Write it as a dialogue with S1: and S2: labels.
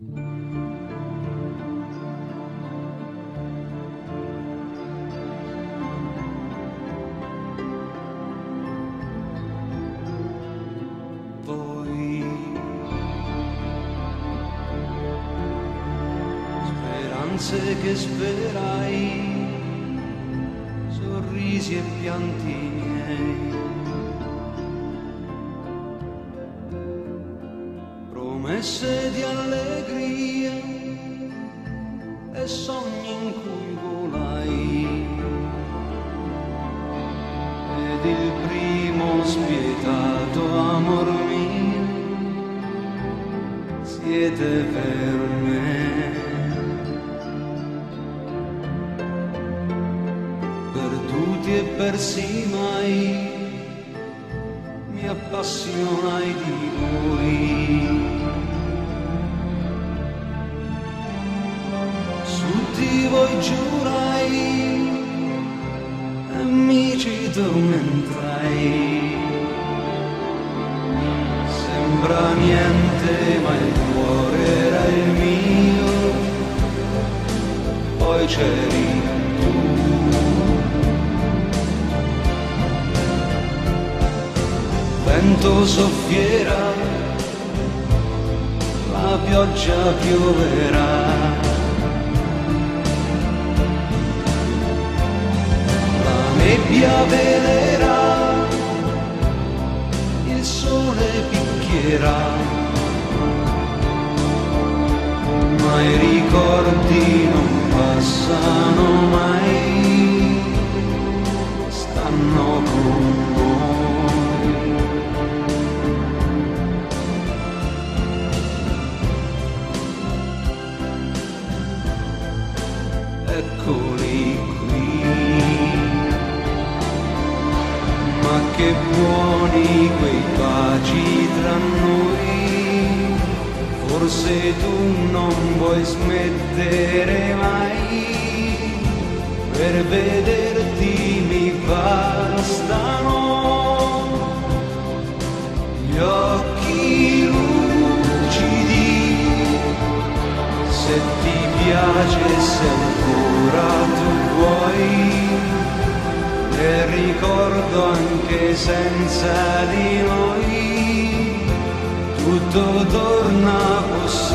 S1: Poi speranze che sperai, sorrisi e pianti miei, promesse di allegria e sogni in cui volai, ed il primo spietato amor mio siete per me. Perduti e persi mai mi appassionai di voi, su di voi giurai e mi ci tormentai. Sembra niente ma il cuore era il mio, poi c'eri tu. Vento soffierà, la pioggia pioverà, la nebbia velerà, il sole picchierà, ma i ricordi non passano mai, stanno con noi. Eccoli qui, ma che buoni quei baci tra noi, forse tu non vuoi smettere mai, per vederti mi bastano gli occhi lucidi, se ti piace se ancora tu vuoi, e ricordo anche senza di noi, tutto torna possibile.